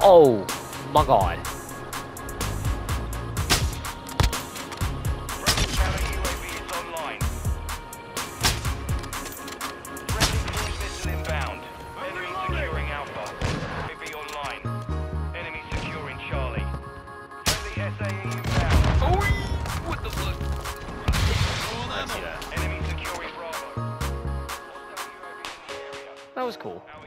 Oh my god. Friendly counter UAV is online. Friendly cruise missile inbound. Enemy securing Alpha. UAV online. Enemy securing Charlie. Friendly SAE inbound. Oh, what the fuck? Let's see that. Enemy securing Bravo. That was cool.